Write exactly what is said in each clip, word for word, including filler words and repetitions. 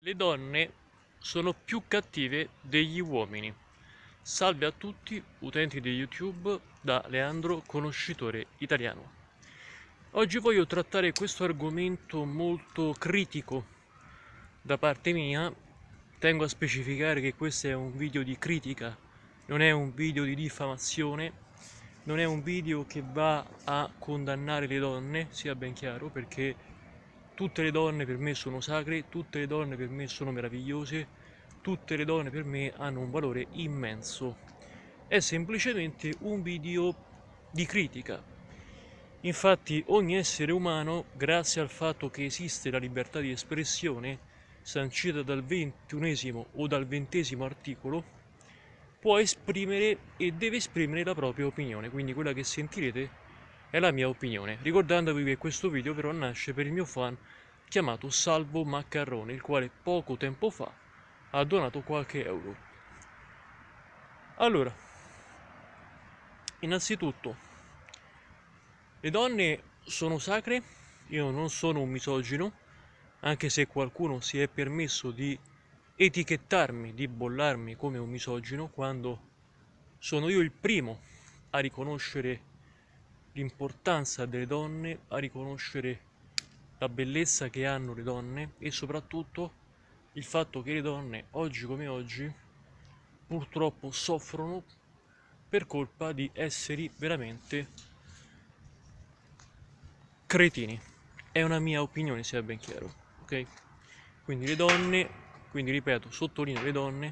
Le donne sono più cattive degli uomini. Salve a tutti, utenti di YouTube, da Leandro, conoscitore italiano. Oggi voglio trattare questo argomento molto critico da parte mia. Tengo a specificare che questo è un video di critica, non è un video di diffamazione, non è un video che va a condannare le donne, sia ben chiaro, perché tutte le donne per me sono sacre, tutte le donne per me sono meravigliose, tutte le donne per me hanno un valore immenso. È semplicemente un video di critica. Infatti ogni essere umano, grazie al fatto che esiste la libertà di espressione, sancita dal ventunesimo o dal ventesimo articolo, può esprimere e deve esprimere la propria opinione, quindi quella che sentirete è la mia opinione, ricordandovi che questo video però nasce per il mio fan chiamato Salvo Maccarrone, il quale poco tempo fa ha donato qualche euro. Allora, innanzitutto, le donne sono sacre, io non sono un misogino, anche se qualcuno si è permesso di etichettarmi, di bollarmi come un misogino, quando sono io il primo a riconoscere l'importanza delle donne, a riconoscere la bellezza che hanno le donne e soprattutto il fatto che le donne, oggi come oggi, purtroppo soffrono per colpa di esseri veramente cretini. È una mia opinione, sia ben chiaro, ok? Quindi le donne, quindi ripeto, sottolineo, le donne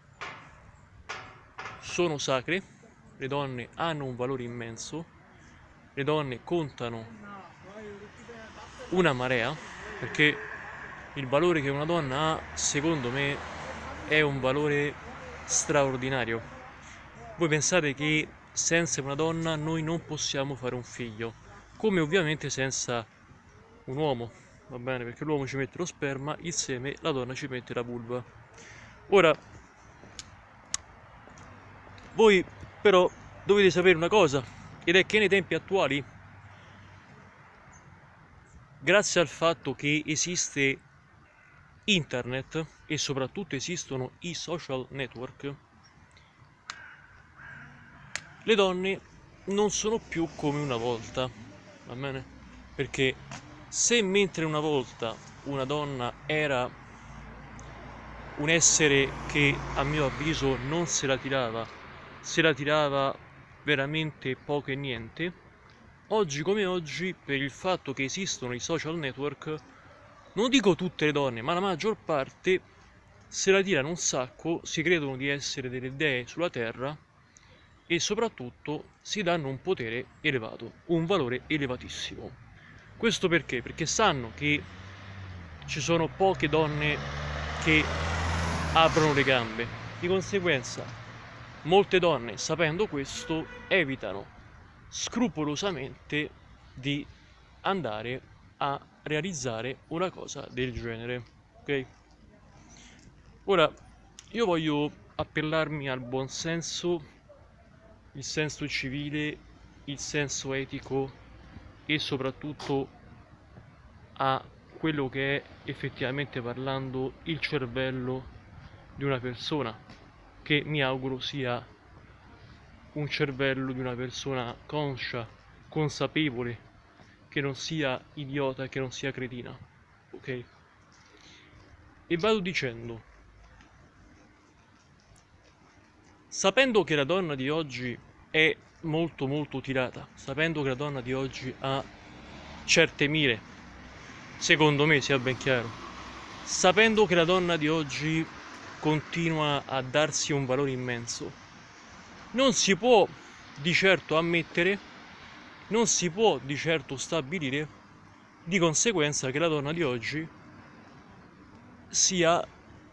sono sacre, le donne hanno un valore immenso, le donne contano una marea, perché il valore che una donna ha, secondo me, è un valore straordinario. Voi pensate che senza una donna noi non possiamo fare un figlio, come ovviamente senza un uomo, va bene? Perché l'uomo ci mette lo sperma, il seme, la donna ci mette la vulva. Ora, voi però dovete sapere una cosa, ed è che nei tempi attuali, grazie al fatto che esiste internet e soprattutto esistono i social network, le donne non sono più come una volta, va bene? Perché se mentre una volta una donna era un essere che a mio avviso non se la tirava, se la tirava veramente poco e niente, oggi come oggi, per il fatto che esistono i social network, non dico tutte le donne, ma la maggior parte se la tirano un sacco, si credono di essere delle dee sulla terra e soprattutto si danno un potere elevato, un valore elevatissimo. Questo perché? Perché sanno che ci sono poche donne che aprono le gambe. Di conseguenza, molte donne, sapendo questo, evitano scrupolosamente di andare a realizzare una cosa del genere, ok? Ora, io voglio appellarmi al buon senso, il senso civile, il senso etico e soprattutto a quello che è effettivamente parlando il cervello di una persona, che mi auguro sia un cervello di una persona conscia, consapevole, che non sia idiota, che non sia cretina, ok? E vado dicendo, sapendo che la donna di oggi è molto molto tirata, sapendo che la donna di oggi ha certe mire, secondo me sia ben chiaro, sapendo che la donna di oggi continua a darsi un valore immenso, non si può di certo ammettere, non si può di certo stabilire di conseguenza che la donna di oggi sia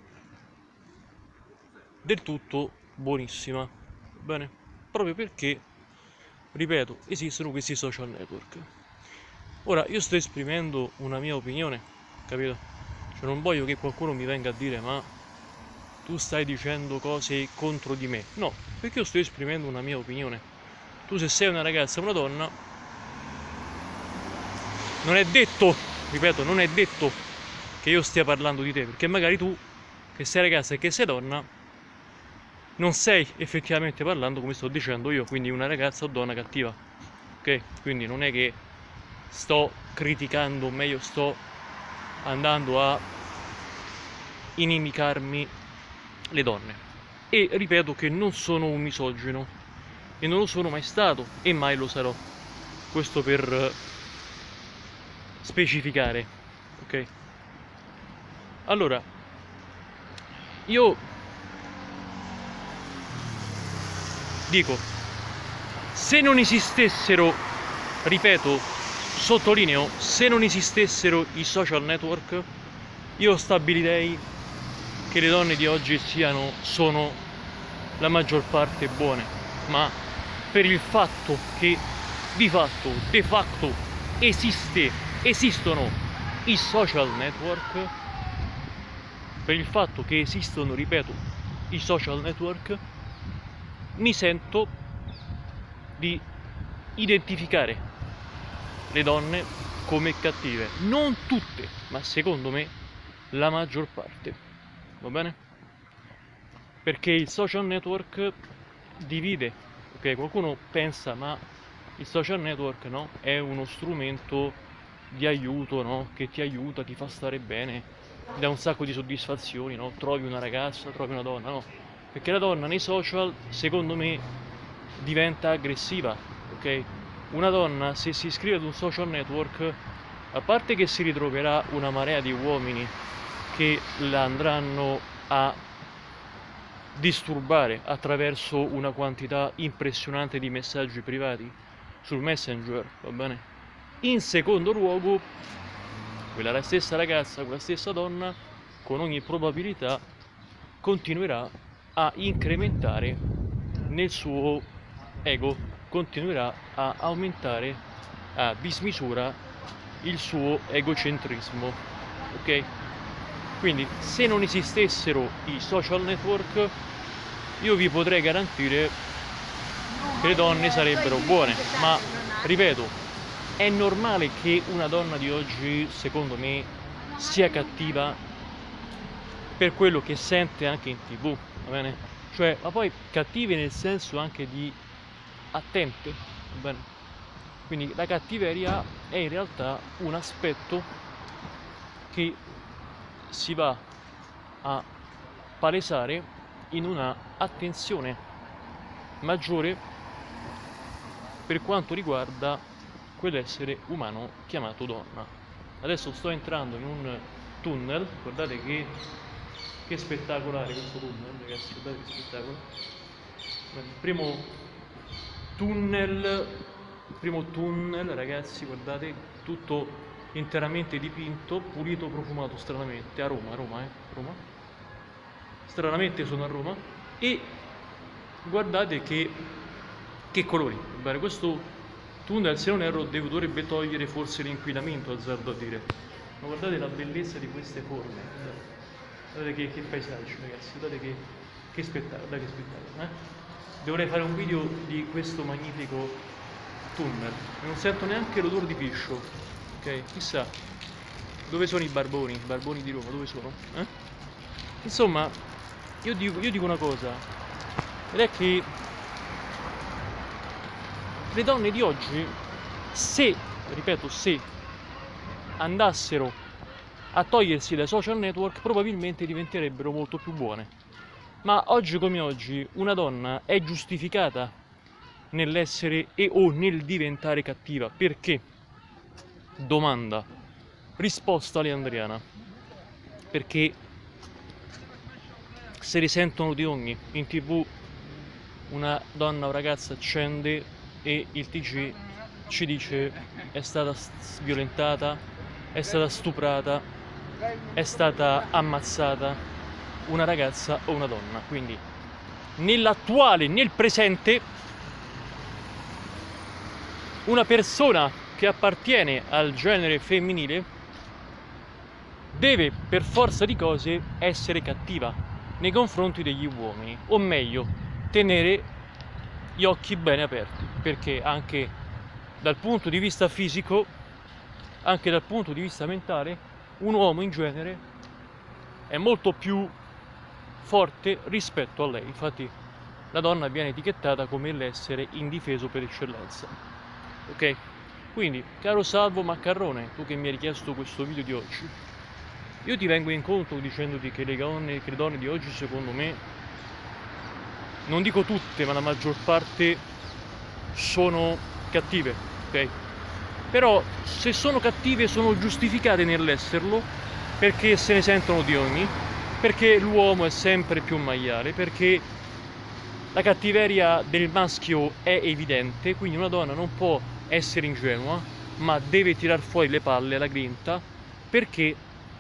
del tutto buonissima, bene? Proprio perché, ripeto, esistono questi social network. Ora, io sto esprimendo una mia opinione, capito? Cioè non voglio che qualcuno mi venga a dire ma tu stai dicendo cose contro di me. No, perché io sto esprimendo una mia opinione. Tu se sei una ragazza, una donna, non è detto, ripeto, non è detto che io stia parlando di te, perché magari tu, che sei ragazza e che sei donna, non stai effettivamente parlando come sto dicendo io, quindi una ragazza o donna cattiva, ok? Quindi non è che sto criticando, o meglio sto andando a inimicarmi le donne. E ripeto che non sono un misogino, e non lo sono mai stato, e mai lo sarò. Questo per specificare, ok? Allora, io dico, se non esistessero, ripeto, sottolineo, se non esistessero i social network, io stabilirei che le donne di oggi siano, sono la maggior parte buone, ma per il fatto che di fatto, de facto, esiste, esistono i social network, per il fatto che esistono, ripeto, i social network, mi sento di identificare le donne come cattive. Non tutte, ma secondo me la maggior parte. Va bene? Perché il social network divide. Ok, qualcuno pensa, ma il social network, no, è uno strumento di aiuto, no, che ti aiuta, ti fa stare bene, dà un sacco di soddisfazioni, no? Trovi una ragazza, trovi una donna, no? Perché la donna nei social, secondo me, diventa aggressiva, ok? Una donna, se si iscrive ad un social network, a parte che si ritroverà una marea di uomini che la andranno a disturbare attraverso una quantità impressionante di messaggi privati sul Messenger, va bene? In secondo luogo, quella stessa ragazza, quella stessa donna, con ogni probabilità continuerà a incrementare nel suo ego, continuerà a aumentare a dismisura il suo egocentrismo, ok? Quindi se non esistessero i social network, io vi potrei garantire che le donne sarebbero buone, ma ripeto, è normale che una donna di oggi, secondo me, sia cattiva per quello che sente anche in tv, va bene? Cioè, ma poi cattive nel senso anche di attente, va bene? Quindi la cattiveria è in realtà un aspetto che si va a palesare in una attenzione maggiore per quanto riguarda quell'essere umano chiamato donna. Adesso sto entrando in un tunnel, guardate che, che spettacolare questo tunnel, ragazzi, guardate che spettacolo. Il primo tunnel, il primo tunnel, ragazzi, guardate, tutto interamente dipinto, pulito, profumato stranamente, a Roma, a Roma, eh, Roma. Stranamente sono a Roma e guardate che, che colori, bene, questo tunnel, se non erro, dovrebbe togliere forse l'inquinamento, azzardo a dire, ma guardate la bellezza di queste forme, guardate che, che paesaggio, ragazzi, guardate che, che spettacolo, guardate che spettacolo, eh? Dovrei fare un video di questo magnifico tunnel, non sento neanche l'odore di piscio. Ok, chissà dove sono i barboni, i barboni di Roma, dove sono? Eh? Insomma, io dico, io dico una cosa, ed è che le donne di oggi, se, ripeto, se andassero a togliersi dai social network, probabilmente diventerebbero molto più buone. Ma oggi come oggi una donna è giustificata nell'essere e o nel diventare cattiva. Perché? Domanda, risposta Leandriana, perché se ne sentono di ogni. In tv una donna o ragazza accende e il T G ci dice è stata violentata, è stata stuprata, è stata ammazzata una ragazza o una donna. Quindi nell'attuale, nel presente, una persona che appartiene al genere femminile deve per forza di cose essere cattiva nei confronti degli uomini, o meglio, tenere gli occhi bene aperti, perché anche dal punto di vista fisico, anche dal punto di vista mentale, un uomo in genere è molto più forte rispetto a lei. Infatti la donna viene etichettata come l'essere indifeso per eccellenza. Ok? Quindi, caro Salvo Maccarrone, tu che mi hai richiesto questo video di oggi, io ti vengo incontro dicendoti che le donne, che le donne di oggi, secondo me, non dico tutte, ma la maggior parte sono cattive, ok? Però se sono cattive sono giustificate nell'esserlo, perché se ne sentono di ogni, perché l'uomo è sempre più maiale, perché la cattiveria del maschio è evidente, quindi una donna non può essere ingenua, ma deve tirar fuori le palle alla grinta, perché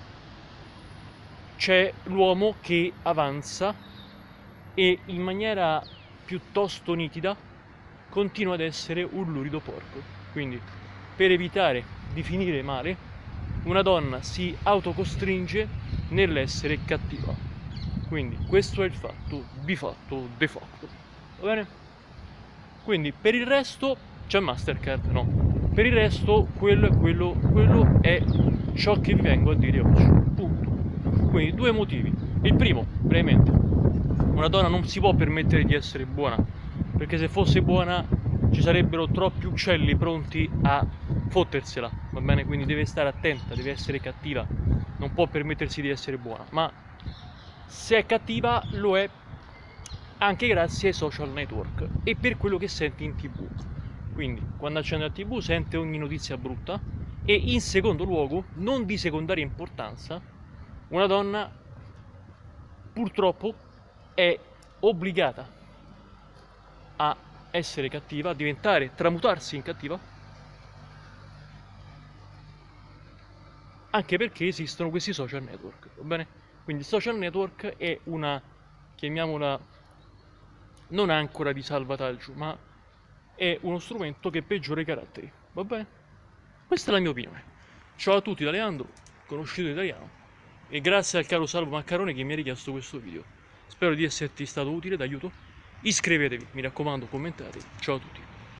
c'è l'uomo che avanza e in maniera piuttosto nitida continua ad essere un lurido porco. Quindi, per evitare di finire male, una donna si autocostringe nell'essere cattiva. Quindi questo è il fatto di fatto, de facto. Va bene? Quindi per il resto c'è Mastercard, no. Per il resto quello è quello, quello è ciò che vi vengo a dire oggi. Punto. Quindi due motivi. Il primo, brevemente, una donna non si può permettere di essere buona, perché se fosse buona ci sarebbero troppi uccelli pronti a fottersela, va bene? Quindi deve stare attenta, deve essere cattiva, non può permettersi di essere buona, ma se è cattiva lo è anche grazie ai social network e per quello che sente in tv. Quindi quando accende la tv sente ogni notizia brutta e in secondo luogo, non di secondaria importanza, una donna purtroppo è obbligata a essere cattiva, a diventare, tramutarsi in cattiva, anche perché esistono questi social network, va bene? Quindi il social network è una, chiamiamola, non ancora di salvataggio, ma è uno strumento che peggiora i caratteri, va bene? Questa è la mia opinione. Ciao a tutti da Leandro, conosciuto italiano, e grazie al caro Salvo Maccarone che mi ha richiesto questo video. Spero di esserti stato utile, d'aiuto. Iscrivetevi, mi raccomando, commentate. Ciao a tutti.